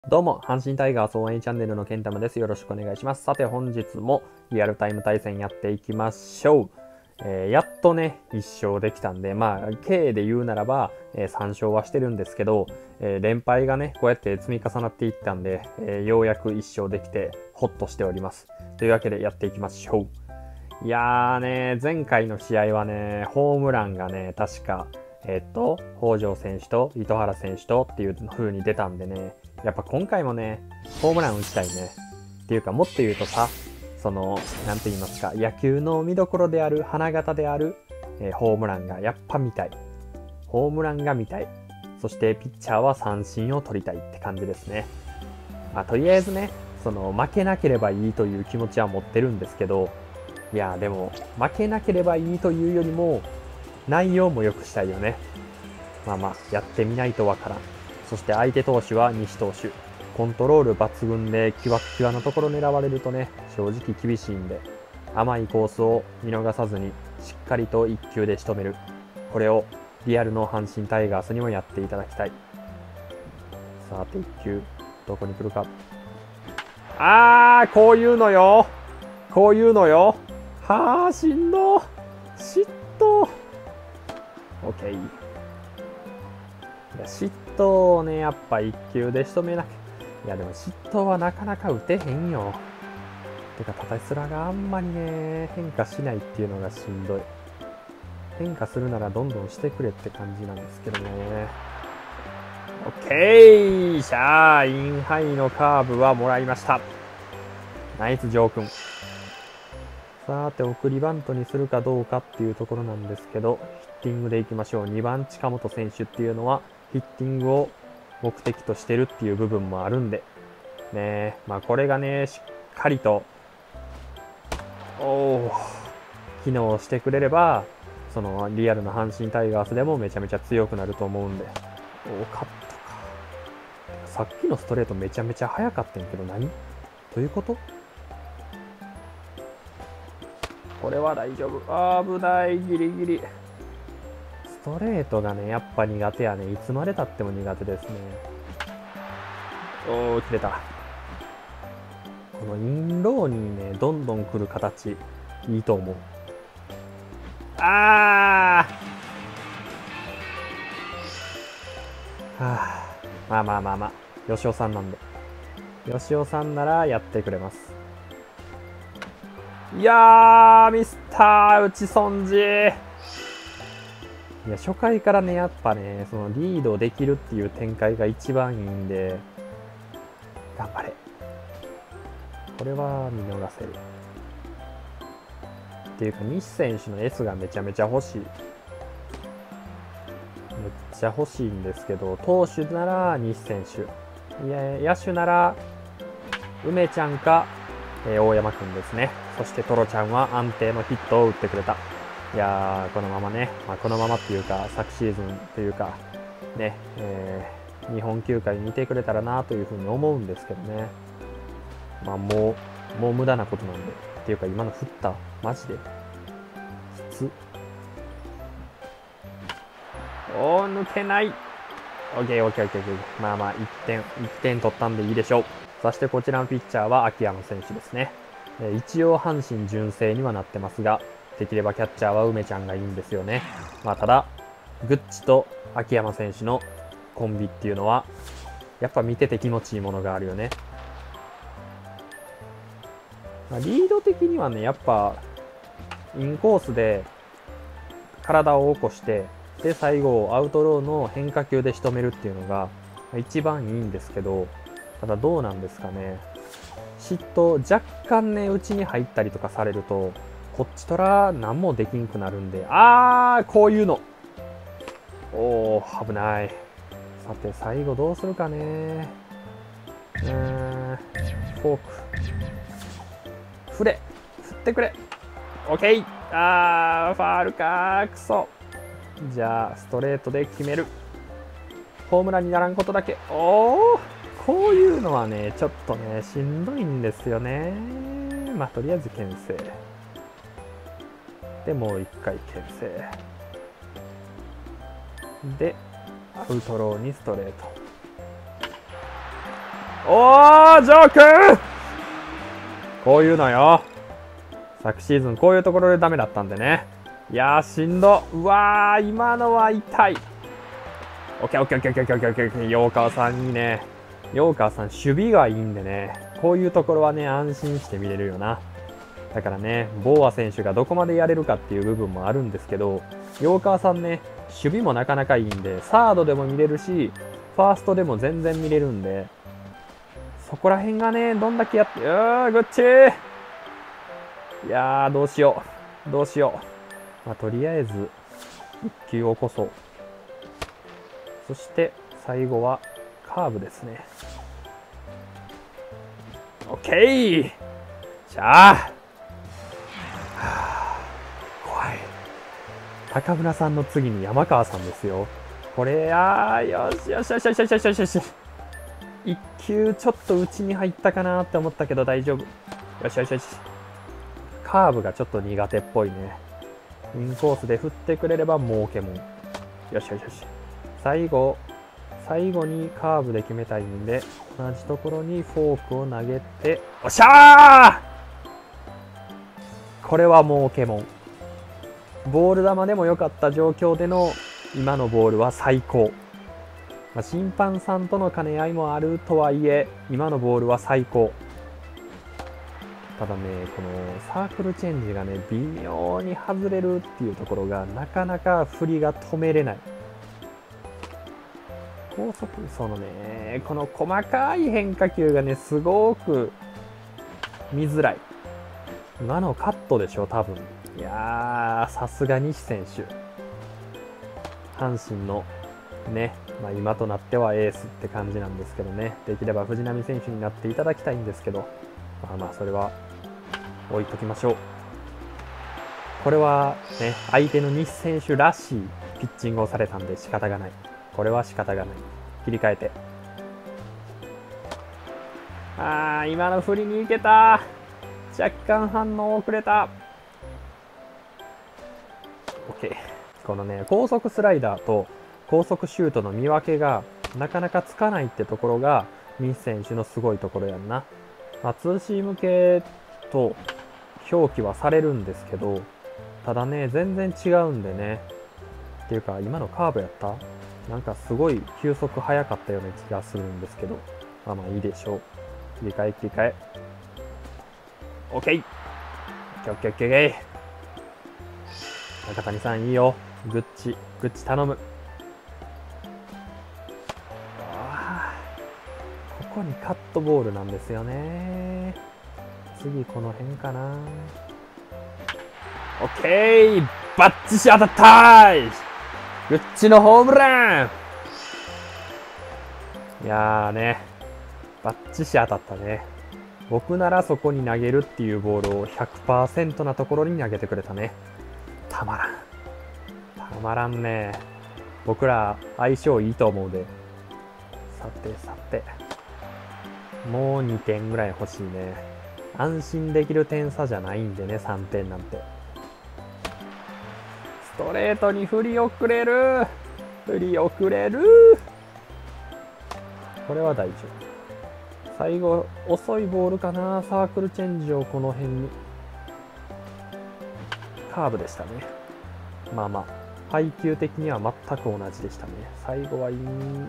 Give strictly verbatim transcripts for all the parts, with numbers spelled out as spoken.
どうも、阪神タイガース応援チャンネルのケンタマです。よろしくお願いします。さて、本日もリアルタイム対戦やっていきましょう。えー、やっとね、いっ勝できたんで、まあ、計で言うならば、えー、さん勝はしてるんですけど、えー、連敗がね、こうやって積み重なっていったんで、えー、ようやくいっ勝できて、ホッとしております。というわけで、やっていきましょう。いやーね、前回の試合はね、ホームランがね、確か、えっと、北條選手と糸原選手とっていう風に出たんでね、やっぱ今回もね、ホームラン打ちたいね。っていうか、もっと言うとさ、その、なんて言いますか、野球の見どころである、花形である、えー、ホームランがやっぱ見たい。ホームランが見たい。そして、ピッチャーは三振を取りたいって感じですね。まあ、とりあえずね、その、負けなければいいという気持ちは持ってるんですけど、いや、でも、負けなければいいというよりも、内容も良くしたいよね。まあまあ、やってみないとわからん。そして相手投手は西投手。コントロール抜群でキワッキワのところ狙われるとね、正直厳しいんで、甘いコースを見逃さずに、しっかりと一球で仕留める。これをリアルの阪神タイガースにもやっていただきたい。さて一球、どこに来るか。あー、こういうのよ。こういうのよ。はー、しんど。嫉妬。オッケー。いや嫉妬をね、やっぱ一球で仕留めなきゃ。いやでも嫉妬はなかなか打てへんよ。てか、たたすらがあんまりね、変化しないっていうのがしんどい。変化するならどんどんしてくれって感じなんですけどね。オッケー、しゃあ、インハイのカーブはもらいました。ナイスジョー君。さて、送りバントにするかどうかっていうところなんですけど、ヒッティングでいきましょう。にばん近本選手っていうのは、ヒッティングを目的としてるっていう部分もあるんで、ね、まあこれがね、しっかりと、おー、機能してくれれば、そのリアルな阪神タイガースでもめちゃめちゃ強くなると思うんで。おー、カットか。さっきのストレートめちゃめちゃ速かったんやけど何？どういうこと？これは大丈夫。あー、危ない。ギリギリ。ストレートがね、やっぱ苦手やね。いつまで経っても苦手ですね。おー、切れた。このインローにね、どんどん来る形、いいと思う。あー、はあ、まあまあまあまあ、吉尾さんなんで。吉尾さんならやってくれます。いやー、ミスター、打ち損じ。いや、初回からね、やっぱね、そのリードできるっていう展開が一番いいんで、頑張れ。これは見逃せる。っていうか、西選手の S がめちゃめちゃ欲しい。めっちゃ欲しいんですけど、投手なら西選手。いや、野手なら、梅ちゃんか、えー、大山くんですね。そしてトロちゃんは安定のヒットを打ってくれた。いやー、このままね、まあ、このままっていうか、昨シーズンというか、ね、えー、日本球界にいてくれたらなというふうに思うんですけどね。まあもう、もう無駄なことなんで。っていうか今の振った、マジで。きつ。おー、抜けない。オッケーオッケーオッケーオッケー。まあまあ、いってん、いってん取ったんでいいでしょう。そしてこちらのピッチャーは秋山選手ですね。えー、一応阪神純正にはなってますが、できればキャッチャーは梅ちゃんがいいんですよね。まあただ、グッチと秋山選手のコンビっていうのは、やっぱ見てて気持ちいいものがあるよね。まあ、リード的にはね、やっぱ、インコースで体を起こして、で、最後、アウトローの変化球で仕留めるっていうのが一番いいんですけど、ただどうなんですかね。嫉妬、若干ね、内に入ったりとかされると、こっちとら何もできんくなるんで、あー、こういうの。おー、危ない。さて、最後どうするかね。うーん、フォーク。振れ振ってくれオッケーあー、ファールかー、くそ。じゃあ、ストレートで決める。ホームランにならんことだけ。おー、こういうのはね、ちょっとね、しんどいんですよね。まあ、とりあえず牽制。で、もう一回牽制。で、アウトローにストレート。 おー、ジョー君、こういうのよ。昨シーズンこういうところでダメだったんでね。いやー、しんど。うわー、今のは痛い。オッケーオッケーオッケーオッケーオッケーオッケーオッケー。陽川さんいいね。陽川さん守備がいいんでね。こういうところはね、安心して見れるよな。だからね、ボーア選手がどこまでやれるかっていう部分もあるんですけど、陽川さんね、守備もなかなかいいんで、サードでも見れるし、ファーストでも全然見れるんで、そこら辺がね、どんだけやって、うー、グッチー。いやー、どうしよう。どうしよう。まあ、とりあえず、一球起こそう。そして、最後は、カーブですね。オッケー。じゃあ。怖い。高村さんの次に山川さんですよ。これ、あー、よしよしよしよしよしよしよしよし。一球ちょっと内に入ったかなって思ったけど大丈夫。よしよしよし。カーブがちょっと苦手っぽいね。インコースで振ってくれれば儲けもん。よしよしよし。最後、最後にカーブで決めたいんで、同じところにフォークを投げて、おっしゃー！これは儲けもん。ボール球でも良かった状況での今のボールは最高。まあ、審判さんとの兼ね合いもあるとはいえ、今のボールは最高。ただね、このサークルチェンジがね、微妙に外れるっていうところが、なかなか振りが止めれない。高速、そのね、この細かい変化球がね、すごく見づらい。今のカットでしょ、多分。いやー、さすが西選手。阪神のね、まあ、今となってはエースって感じなんですけどね、できれば藤浪選手になっていただきたいんですけど、まあまあ、それは置いときましょう。これはね、相手の西選手らしいピッチングをされたんで仕方がない。これは仕方がない。切り替えて。あー、今の振りに行けた。若干反応遅れた。OK。このね、高速スライダーと高速シュートの見分けがなかなかつかないってところが西選手のすごいところやんな。まあ、ツーシーム系と表記はされるんですけど、ただね、全然違うんでね。っていうか、今のカーブやった？なんかすごい球速速かったような気がするんですけど、まあまあいいでしょう。切り替え切り替え。OK！ オッケーオッケーオッケー。中谷さんいいよ。グッチ、グッチ頼む。ここにカットボールなんですよね。次この辺かな。オッケー！バッチシ当たったー！グッチのホームラン！いやーね、バッチシ当たったね。僕ならそこに投げるっていうボールを ひゃくパーセント なところに投げてくれたね。たまらん。たまらんね。僕ら相性いいと思うで。さてさて。もうにてんぐらい欲しいね。安心できる点差じゃないんでね、さんてんなんて。ストレートに振り遅れる。振り遅れる。これは大丈夫。最後、遅いボールかな。サークルチェンジをこの辺に。カーブでしたね。まあまあ、配球的には全く同じでしたね。最後はいい。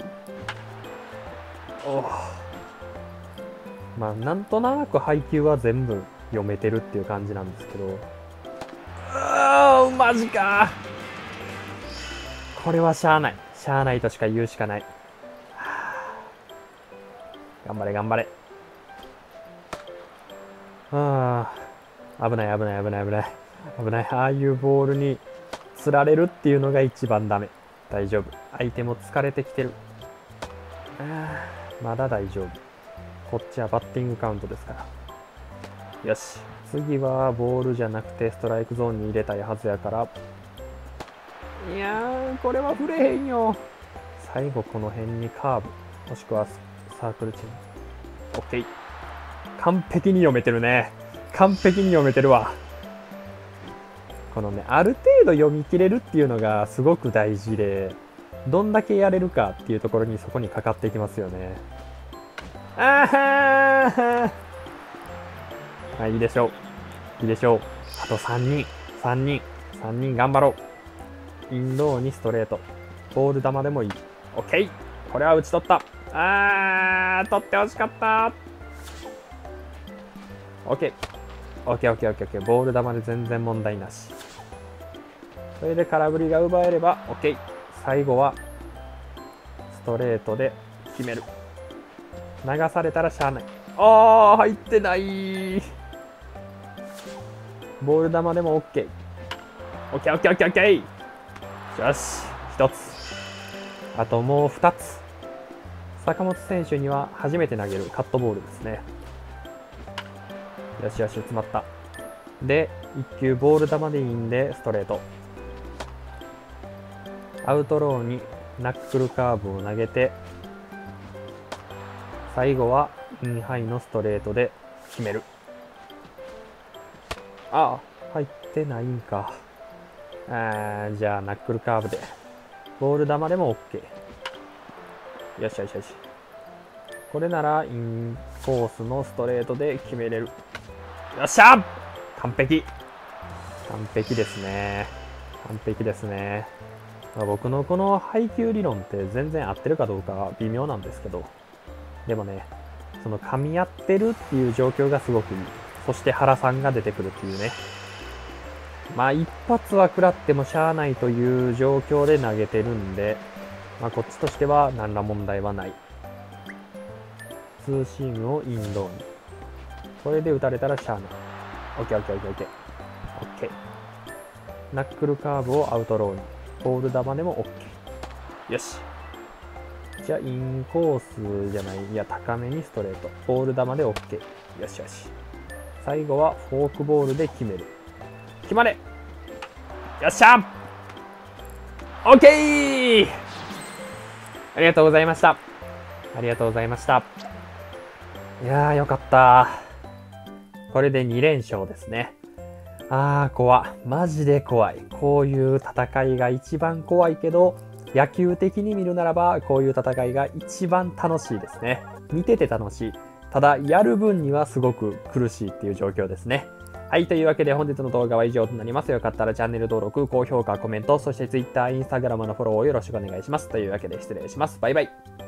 おまあ、なんとなく配球は全部読めてるっていう感じなんですけど。うーん、マジか。これはしゃあない。しゃあないとしか言うしかない。頑張れ頑張れ。ああ、危ない危ない危ない危ない。危ない。ああいうボールに釣られるっていうのが一番ダメ。大丈夫。相手も疲れてきてる。あまだ大丈夫。こっちはバッティングカウントですから。よし。次はボールじゃなくてストライクゾーンに入れたいはずやから。いやー、これは振れへんよ。最後この辺にカーブ。もしくはサークルチェンジ。オッケー。完璧に読めてるね。完璧に読めてるわ。このね、ある程度読み切れるっていうのがすごく大事で、どんだけやれるかっていうところにそこにかかっていきますよね。 ああ、いいでしょう。いいでしょう。あとさんにん。さんにん。さんにん頑張ろう。インローにストレート。ボール球でもいい。オッケー。これは打ち取った。あー、取ってほしかった。オッケー。オッケーオッケーオッケーオッケー。ボール球で全然問題なし。それで空振りが奪えれば OK。最後はストレートで決める。流されたらしゃあない。あー、入ってない。ボール球でも OK。OK、OK、OK、OK。よし、一つ。あともう二つ。坂本選手には初めて投げるカットボールですね。よしよし、詰まった。で、一球ボール球でいいんで、ストレート。アウトローにナックルカーブを投げて、最後はインハイのストレートで決める。ああ、入ってないんか。あー、じゃあナックルカーブで。ボール球でも OK。よしよしよし。これならインコースのストレートで決めれる。よっしゃ！完璧。完璧ですね。完璧ですね。まあ、僕のこの配球理論って全然合ってるかどうかは微妙なんですけど、でもね、その噛み合ってるっていう状況がすごくいい。そして原さんが出てくるっていうね。まあ一発は食らってもしゃあないという状況で投げてるんで、まあこっちとしては何ら問題はない。ツーシームをインローに。これで打たれたらしゃあない。オッケーオッケーオッケーオッケー。オッケー。ナックルカーブをアウトローに。ボール球でも OK。よし。じゃあ、インコースじゃない。いや、高めにストレート。ボール球で OK。よしよし。最後はフォークボールで決める。決まれ！よっしゃ！ OK！ ありがとうございました。ありがとうございました。いやー、よかった。これでに連勝ですね。あー、怖い。マジで怖い。こういう戦いが一番怖いけど、野球的に見るならば、こういう戦いが一番楽しいですね。見てて楽しい。ただ、やる分にはすごく苦しいっていう状況ですね。はい、というわけで本日の動画は以上となります。よかったらチャンネル登録、高評価、コメント、そして Twitter、Instagram のフォローをよろしくお願いします。というわけで失礼します。バイバイ。